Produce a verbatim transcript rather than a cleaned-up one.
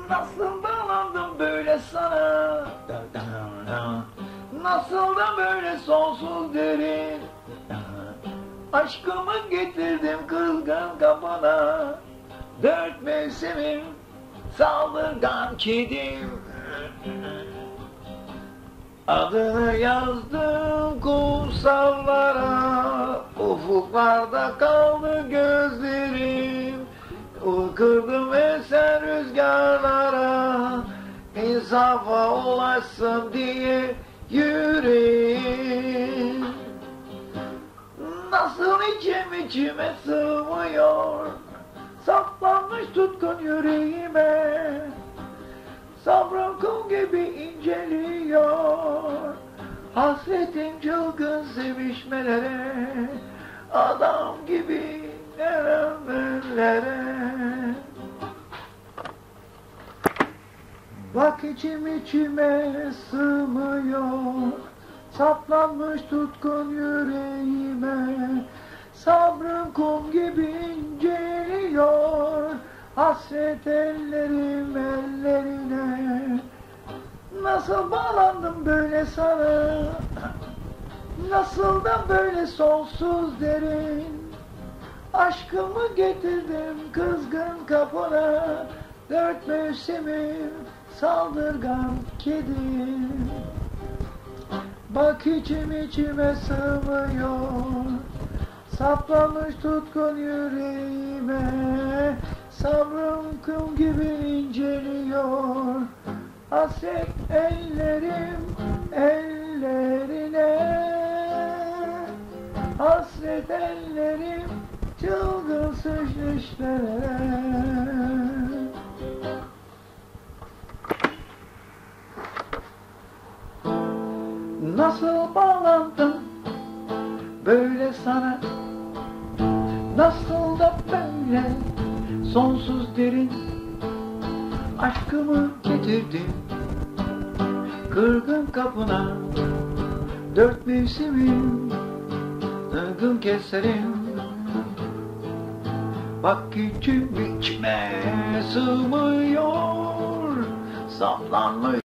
Nasıl bağlandım böyle sana, nasıl da böyle sonsuz derin. Aşkımı getirdim kızgın kapına, dört mevsimim saldırgan kedim. Adını yazdım kumsallara, ufuklarda kaldı gözlerim. Kırdım esen rüzgarlara, insafa ulaşsın diye yüreğim. Nasıl içim içime sığmıyor, saplanmış tutkun yüreğime. Sabrım kum gibi inceliyor, hasretim çılgın sevişmelere, adam gibi ömürlere. Bak içim içime sığmıyor, saplanmış tutkun yüreğime. Sabrım kum gibi inceliyor, hasret ellerim ellerine. Nasıl bağlandım böyle sana, nasıl da böyle sonsuz derin. Aşkımı getirdim kızgın kapına, dört mevsimim saldırgan kedim. Bak içim içime sığmıyor, saplanmış tutkun yüreğime. Sabrım kum gibi inceliyor, hasret ellerim ellerine. Hasret ellerim çılgın sıçrışlara. Nasıl bağlandım böyle sana, nasıl da böyle sonsuz derin. Aşkımı getirdim kırgın kapına, dört mevsimim ılgın keserim. Bak içim içime sığmıyor, saplanmış